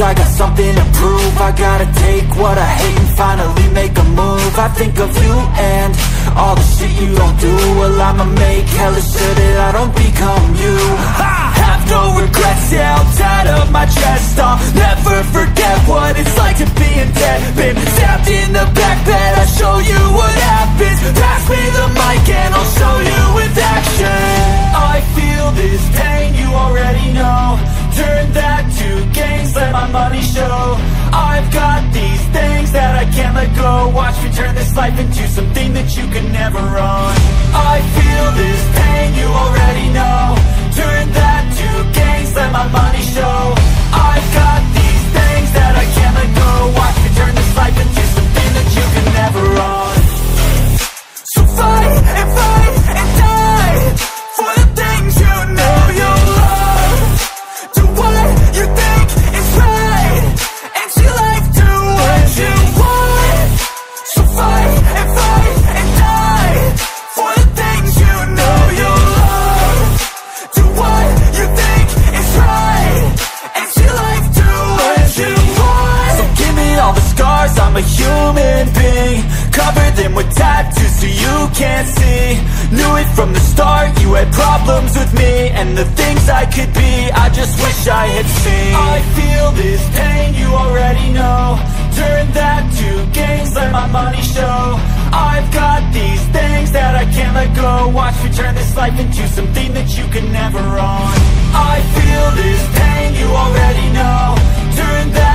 I got something to prove. I gotta take what I hate and finally make a move. I think of you and all the shit you don't do. Well, I'ma make hella sure that I don't become you. I have no regrets, yeah, I'll tie up my chest. I'll never forget what it's like to be in debt. Been stabbed in the back bed, I'll show you what happens. Pass me the mic and I'll show you with action. I feel this pain, you already know. Turn that to gains, let my money show. I've got these things that I can't let go. Watch me turn this life into something that you can never own. I feel this pain, you already know. Turn that to gains, let my money show. I've got these things that I can't let go. Watch me turn this life into something that you can never own. So fight and die for the things you know you love. Do what you think is right and see life do what you want. So fight and die for the things you know you love. Do what you think is right and see life do what you want. So give me all the scars, I'm a human being. Cover them with tattoos so you can't see. Knew it from the start, you had problems with me and the things I could be, I just wish I had seen. I feel this pain, you already know. Turn that to gains, let my money show. I've got these things that I can't let go. Watch me turn this life into something that you can never own. I feel this pain, you already know. Turn that